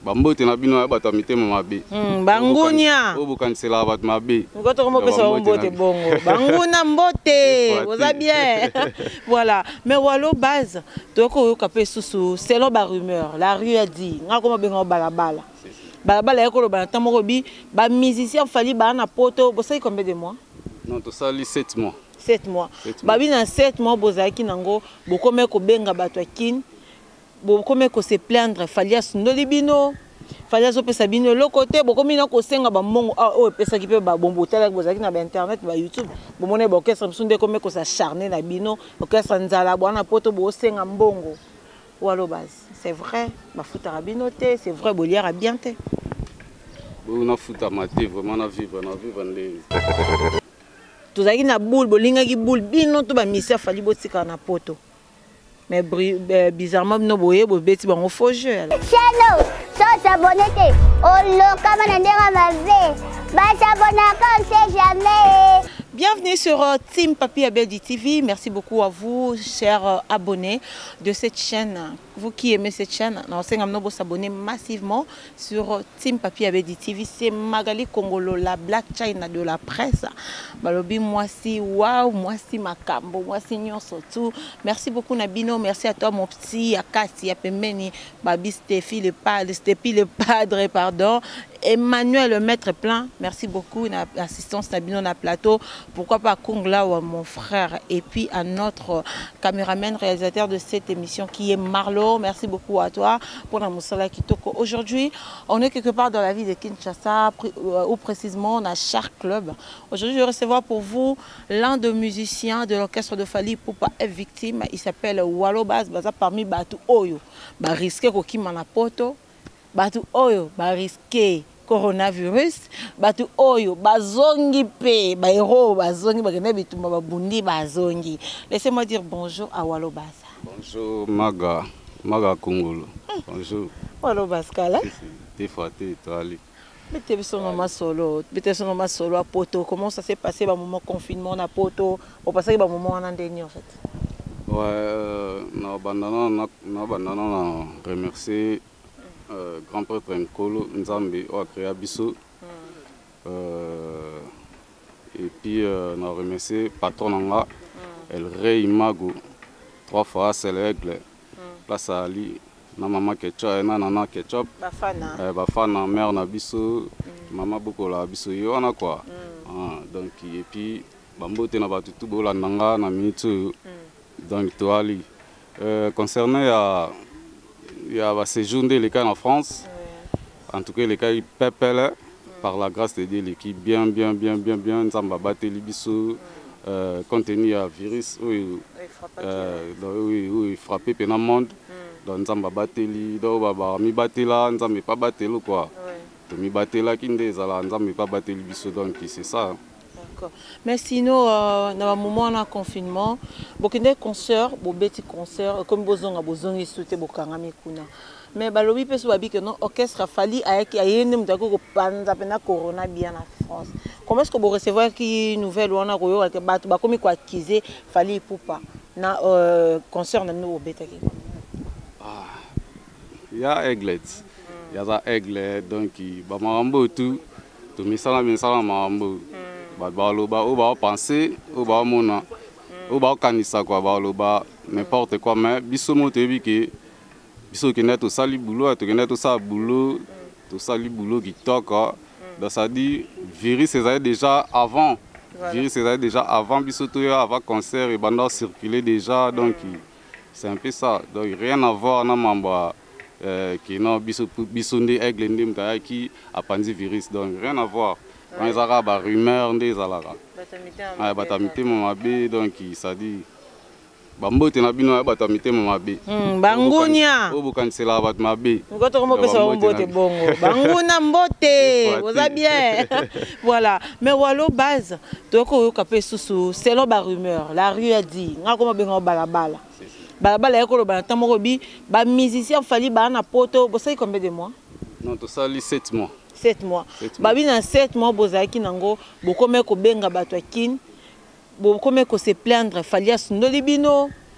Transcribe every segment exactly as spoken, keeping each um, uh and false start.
Bambote na bino ya bato mitema mabe. Bangunya. Obukanisela bato mabe. Ngoto komo pesa mbote bongo. Banguna mbote. Vous allez bien. Voilà. Mais walo base. Toko yo kapé susu selon ba rumeur. La rue a dit. Nga komo benga balabala. Balabala yako lo ba tamoko bi ba musicien fali ba na poto. Vous savez combien de mois? Non, to sali sept mois. sept mois. Babi na sept mois bozaki nango bokome ko benga bato akin. Bokome ko se plaindre fali asundoli bino. Fali aso pesa bino le côté bokomi na ko senga ba mongo ah oh pesa ki pe ba bombo tala bozaki na ba internet ba YouTube. Bomone ba orchestre msunde kome ko s'acharner na bino orchestre nzala bwana poto bo senga mbongo. Walo base. C'est vrai, ba futa rabinote, c'est vrai bolière a bien te. On a futa maté vraiment na vivre na vivre les. Tozaki na boule bolinga ki boule bino to ba misia fali botika na poto. Mais bizarrement no boye bo beti bango faux jeu. Chano, so s'abonner au local manandera ma vie. Ba s'abonner quand on sait jamais. Bienvenue sur euh, Team Papi Abedi T V. Merci beaucoup à vous, chers euh, abonnés de cette chaîne. Vous qui aimez cette chaîne, nous allons s'abonner massivement sur euh, Team Papi Abedi T V. C'est Magali Kongolo, la Black China de la presse. Balobi, moi si, waouh, moi si Makambo, moi si Nyon surtout. Merci beaucoup Nabino, merci à toi mon petit, à Kassi, à Pemeni, Babi Stéphie le padre, Stéphie le padre, pardon. Emmanuel le maître plein, merci beaucoup, l'assistance Nabino na plateau. Pourquoi pas Kongla, mon frère, et puis à notre caméraman réalisateur de cette émission qui est Marlo. Merci beaucoup à toi pour la Moussala Kitoko. Aujourd'hui, on est quelque part dans la ville de Kinshasa, ou précisément on a Shark Club. Aujourd'hui, je vais recevoir pour vous l'un des musiciens de l'orchestre de Fally Ipupa est victime. Il s'appelle Walo Base, baza parmi Batu Oyo. Ba risqué kokima na poto. Batu Oyo, ba risqué coronavirus, batu oyo bazongi pe ba héros bazongi bakende bitumba babundi bazongi. Laissez-moi dire bonjour à Walo Base. Bonjour Maga, Maga Kongolo. Bonjour. Walo Base kala. T'es faté, toi ali. Mais t'es son maman solo, t'es son maman solo à poto. Comment ça s'est passé ba moment confinement na poto? Au passé ba moment en endénie en fait. Ouais, euh, na bandana na na bandana na remercier Euh, grand prêtre Nkolo Nzambe a créé Abisso. Mm. Euh, et puis euh, on a remercié patron Nanga, mm. El Rey Mago, trois fois c'est l'aigle. Mm. Place à Ali, na maman Ketchup, na nana Ketchup. Bafana. Euh, Bafana, mère na Abisso, mm. maman beaucoup la Abisso, yo on a quoi. Mm. Ah, donc et puis Bambote na batutu bola Nanga na minute. Mm. Donc toi Ali. Euh, concerné à il y a séjour de l'école en France. Oui. En tout cas, l'école Pepele, mm. par la grâce de Dieu, l'équipe bien, bien, bien, bien, bien, nous avons battu les bisous, compte tenu à virus, oui, oui, oui, frappé pendant le monde. Donc nous avons battu les, donc nous avons battu là, nous n'avons pas battu là, quoi. Nous avons battu là, nous n'avons pas battu les bisous, donc c'est ça. Mais sinon, euh, dans le moment de confinement, beaucoup de concerts, beaucoup de concerts, comme Bozonga, Bozonga, ils souhaitent beaucoup de kuna. Mais balobi peut se dire que non, orchestre Fally avec ayé ne m'dako ko panza pena corona bien en France. Comment est-ce que vous recevez qui nouvelle ou on a koyo que batu ba komi ko accuser Fally Ipupa na euh, concert na nous au betaki. Ah, il y a Eglet, il y a ça Eglet donc ba marambo tout, tout misala misala marambo. Ba baloba ou ba penser ou ba mona ou ba kanisa quoi baloba n'importe quoi mais biso motebi que biso qui net tout ça li boulot tout net tout ça boulot tout ça li boulot qui toque donc ça dit virus c'est déjà avant virus c'est déjà avant biso tout avant concert et banda circuler déjà donc c'est un peu ça donc rien à voir na mamba qui non biso biso ndé aigle ndé mta qui a pandi virus donc rien à voir. On est à la rumeur des alara. Batamité mon mabe donc ça dit. Bambote na bino batamité mon mabe. Bangunya. Obukanisela bat mabe. Ngoto komo pesa mbote bongo. Banguna mbote. Vous allez bien. Voilà. Mais Walo Base, toko yo kapé susu selon ba rumeur. La rue a dit. Nga komo benga balabala. Balabala yako lo ba tamoko bi ba musicien Fally ba na poto. Vous savez combien de mois? Non, tout ça li sept mois. sept mois. Babi na sept mois bozaki nango bokome ko benga bato akin bokome ko se plaindre Fally asundoli bino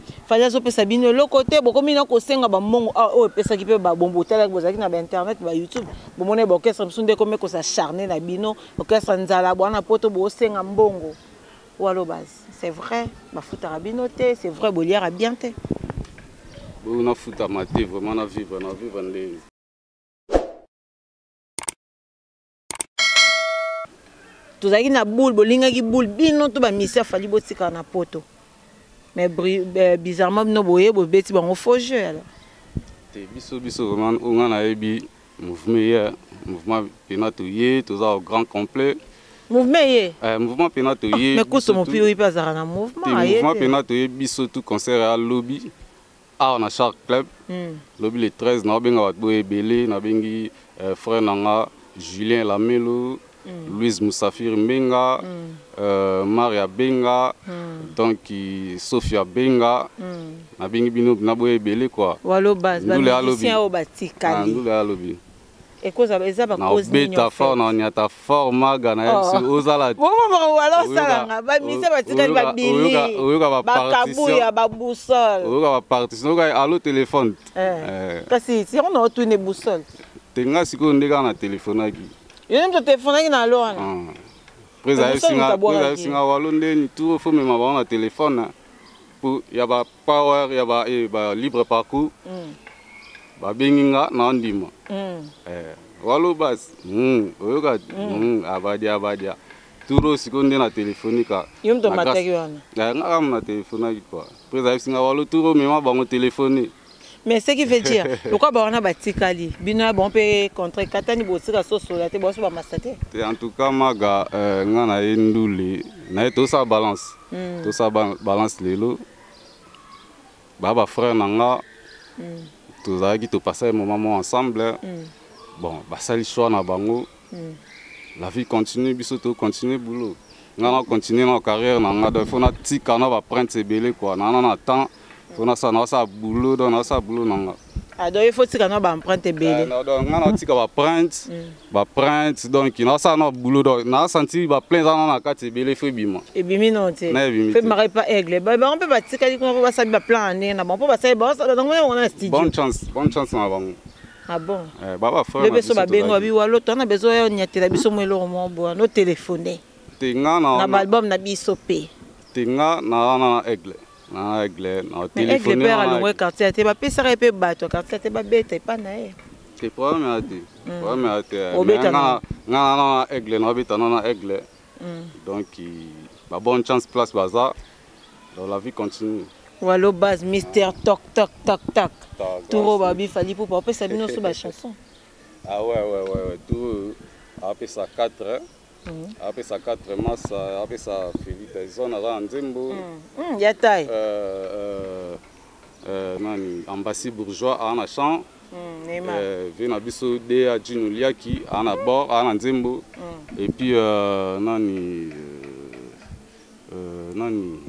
fallait azopesa bino le côté bokomi na kosenga ba mongo o pesa ki pe ba bombo tala bozaki na ba internet ba YouTube bomone ba orchestre msunde comme ko sa charner na bino orchestre nzala bwana poto bo senga mbongo walo base c'est vrai ba futa bino te c'est vrai boliara bien te on a futa maté vraiment na vivre na vivre les tozaki na boule bolinga ki boule bino to ba misia fali botika na poto. Mais bizarrement, nous voyons que c'est un faux jeu. Biso biso vraiment on a eu mouvement mouvement pénatoyer tout ça au grand complet. Mouvement yé. Mouvement pénatoyer. Mais qu'est-ce que tu pas ça un mouvement? Mouvement pénatoyer biso tout concert à lobby. Ah on a chaque club. Lobby le treize na benga wat boye belé na bengi frère nanga Julien Lamelo. Mm. Louise Moussafir Benga, mm. euh, Maria Benga, mm. donc Sophia Benga, mm. na bengi bino na boye belé quoi. Walo base, ba musicien au batikali. Ndule a lobby. Et cause eza ba cause ni beta fort na nyata fort maga na oh. Ozala. Bon bon walo salanga ba musicien batikali ba bili. Oyoka ba partition ba boussole. Oyoka ba partition oyoka allo téléphone. Eh. Kasi si on a tourné boussole. Tenga siko ndeka na téléphone aki. Il y a un téléphone qui là. Président singa président singa walonde ni tout faut même avoir un téléphone pour y a pas power y a pas et ba libre parcours. Ba benginga na ndima. Eh walo bas. Hmm oyoka hmm abadia abadia. Turo sikonde na téléphonique. Yom to mataki wana. Ya ngam na téléphone quoi. Président singa walo turo même ba téléphone. Mais ce qui veut dire, pourquoi on a batikali, bino bon peut contre katani bosika sosola te boso ba masate. En tout cas maga ngana enduli na to sa balance. To sa balance lelo. Baba frère nanga. Tous aki to passer un moment ensemble. Bon, ba sali choix na bango. La vie continue, biso to continue boulot. Ngana continuer ma carrière nanga do faut na tika na ba prendre se belé quoi. Nana na temps on a ça, on a ça boulot, on a ça boulot non. Ah donc il faut que on emprunte belé. Non donc on a tika va prendre, va prendre donc il a ça no boulot donc on a senti va plein dans na carte belé fait bima. Et bimi non tu. Fait marrer pas aigle. Bah on peut pas tika dit qu'on va ça bien plan na bon pas ça bon donc on a studio. Bonne chance, bonne chance na bango. Ah bon. Eh baba frère. Le beso ba bengo bi walo to na besoin nyatela biso mwelo mo bo no téléphoner. Tinga na na album na biso pe. Tinga na na aigle. Na aigle na téléphoner. Aigle père à l'ongwe quartier te ba pesa pe bato quartier te ba bête pas na e. C'est problème à dire. Problème à dire. Na na na aigle na beta na aigle. Donc ba bonne chance place baza. Donc la vie continue. Walo base mystère toc toc toc toc. Tout babi fali pour pas ça bino sur ba chanson. Ah ouais ouais ouais ouais tout après ça quatre après ça quatre mars après ça Félix zone à Nzembo. Hum ya taille. Euh euh nani ambassade bourgeois à na champ. Hum Neymar. Euh vient biso de a Junoliaki à na bord à Nzembo. Et puis euh nani euh nani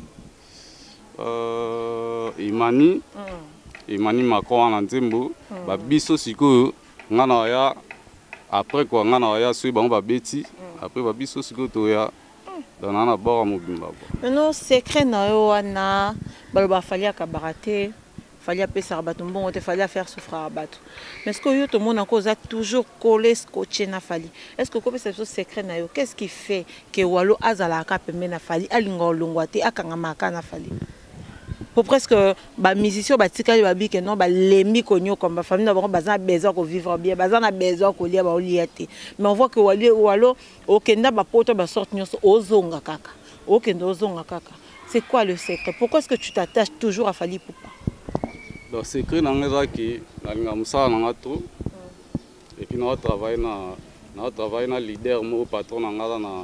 euh Imani. Imani Macron à Nzembo. Ba biso siko ngana ya après quoi ngana ya sui bango ba beti après ba biso siko to ya dans na bord mobimba. Non secret na yo wana baloba fallait kabarate fallait pesa bato mbongo te fallait faire souffrir bato. Mais ce que yo to mona cause a toujours collé scotché na fali. Est-ce que comme c'est ce secret na yo qu'est-ce qui fait que walo azala ka pembe na fali alinga longwa te akanga maka na fali? Pour presque ba musicien ba tikali ba bi que non ba lemi konyo comme ba famille d'abord bazan besoin ko vivre bien bazan a besoin ko lia ba oliate mais on voit que wali walo okenda ba poto ba sorte nyonso ozonga kaka okenda ozonga kaka c'est quoi le secret pourquoi est-ce que tu t'attaches toujours à Fally Ipupa? Le secret nanga ki nalinga musala nanga trop et puis na travail na na travail na leader mo patron nanga na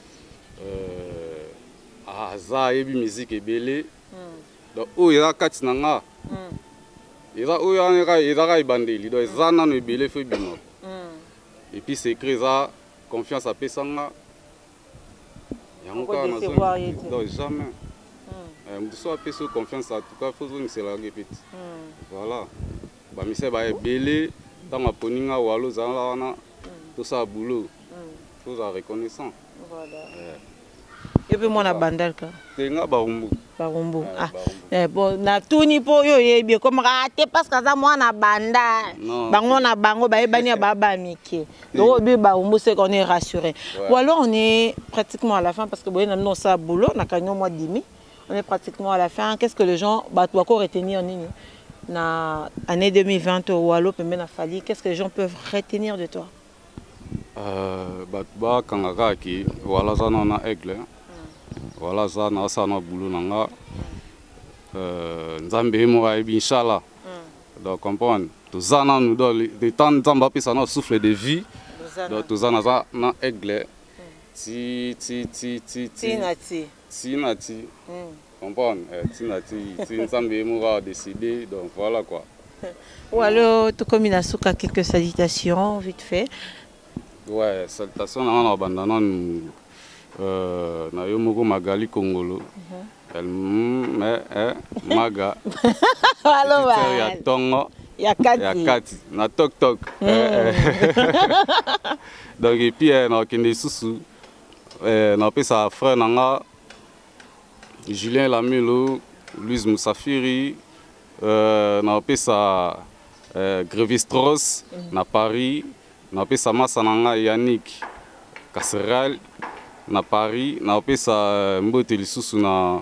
euh aza yebi musique ebele. Donc, où il y a quatre nanga, il y a où il y a il y a bandeli, donc ils en ont eu belé fait bien. Et puis c'est créé ça confiance à Pessanga. Il y a encore un zone, donc jamais. On doit faire confiance à tout cas, faut que c'est la répète. Voilà. Bah mais c'est bah belé dans ma poninga ou alors zana tout ça boulot, tout ça reconnaissant. Voilà. Yo pe mona bandal ka. Tenga barumbu. Barumbu. Ah. Eh bon na tuni po yo yebi comme raté parce que ça mona bandal. Bango na bango ba ebani baba miki. Donc bi barumbu c'est qu'on est rassuré. Ou alors on est pratiquement à la fin parce que bon non ça boulot na kanyo mois demi. On est pratiquement à la fin. Qu'est-ce que les gens bah tu encore retenir nini na année deux mille vingt ou alors peut même Fally, qu'est-ce que les gens peuvent retenir de toi? Euh bah ba kangaka ki wala ça na aigle. Voilà ça na ça na boulot nanga. Euh nzambe mo aibi inchallah. Donc comprendre tout ça na nous dans des temps nzamba puis ça na souffle de vie. Donc tout ça na ça na aigle. Ti ti ti ti ti na ti. Ti na ti. Comprendre ti na ti ti nzambe mo va décider donc voilà quoi. Ou alors tout comme il a souka quelques salutations vite fait. Ouais, salutations na bandana euh na yo moko Magali Kongolo. Elle mais eh maga. Allo ya tongo. Ya kati. Ya kati na tok tok. Donc et puis na kende susu euh na pesa frère nanga Julien Lamelo, Louise Moussafiri, euh na pesa euh Grevistros na Paris, na pesa masa nanga Yannick Kasseral na Paris, na pesa mbote lisusu na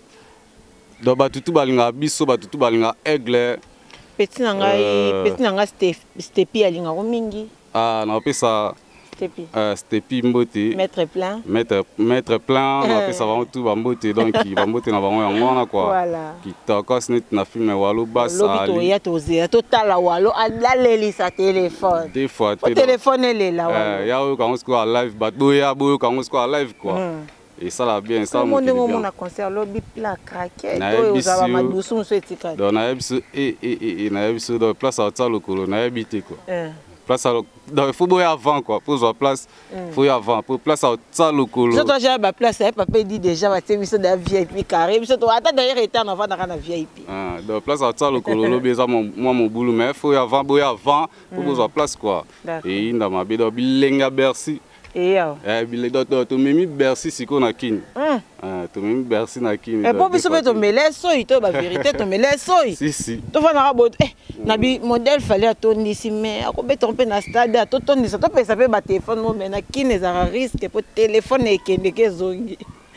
do batutu balinga biso batutu balinga aigle petit nanga petit nanga stepi alinga mingi. Ah na pesa stepi euh stepi mbote maître plein maître maître plein na pesa ba tout ba mbote donc ba mbote na bango yango na quoi voilà qui tokos net na film walo basa ali ya toze totala walo alaleli sa téléphone des fois téléphone elle est là euh ya yo quand on live ba boya boyo quand on live quoi. Et ça l'a bien, ça mon bien. On a concert lobby plat craqué. Donc on a madusu muso etika. Donc na ebiso et et et na ebiso dans place à ça le colo na habité quoi. Place à donc il faut boire avant quoi pour avoir place. Faut y avant pour place à ça le colo. Je dois j'ai ba place et papa dit déjà va te biso da V I P carré. Biso to ata d'ailleurs était en avant dans na V I P. Ah donc place à ça le colo lobby ça moi mon boulot mais faut y avant boire avant pour avoir place quoi. Et inda ma bido bilenga Bercy. Et yo. Eh bile docteur to mimi Bercy siko na kini. Ah to mimi Bercy na kini. Et pour biso to mele soy to ba vérité to mele soy. Si si. To fa na rabot eh na bi modèle fallait atoni si mais akobeta on pe na stade atoni ça to pesa pe ba téléphone mo mais na kini za risque pour téléphone e kende ke zongi.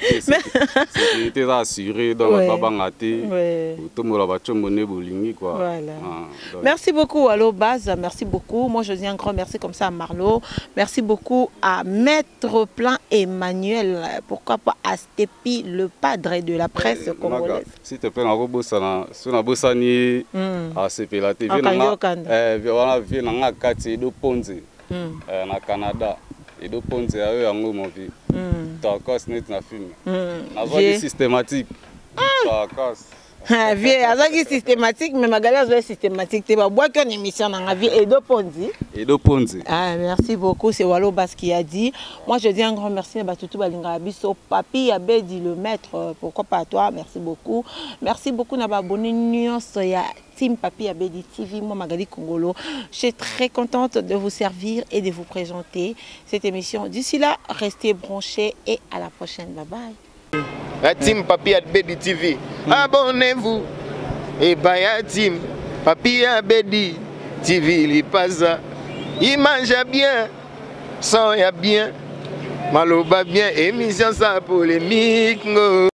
Sécurité assurée donc pas bangaté. Tout le monde va chomboner bolingi quoi. Voilà. Merci beaucoup à Lobaz, merci beaucoup. Moi je dis un grand merci comme ça à Marlo. Merci beaucoup à Maître Plein Emmanuel. Pourquoi pas à Stepi le padre de la presse congolaise. S'il te plaît na robosana, sur na bosani à C P la T V na eh voilà vie na kati do ponze. Euh na Canada. Et donc, on a eu un mot, mon vie. D'accord, c'est un film. La voie systématique. D'accord. Vie, azaki systématique, mais ma galère est systématique. Tu vas boire qu'une émission dans la vie et deux ponzi. Et deux ponzi. Ah, merci beaucoup. C'est Walo Bas qui a dit. Moi, je dis un grand merci à Batutu Balinga Biso. Papi Abedi le maître. Pourquoi pas à toi? Merci beaucoup. Merci beaucoup à abonné nuance ya Team Papi Abedi T V. Moi, Magali Kongolo. Je suis très contente de vous servir et de vous présenter cette émission. D'ici là, restez branchés et à la prochaine. Bye bye. La Team Papi Abedi T V. Abonnez-vous. Et baya Team Papi Abedi T V. Il passe. Il mange bien. Son ya bien. Maloba bien. Émission sans polémique.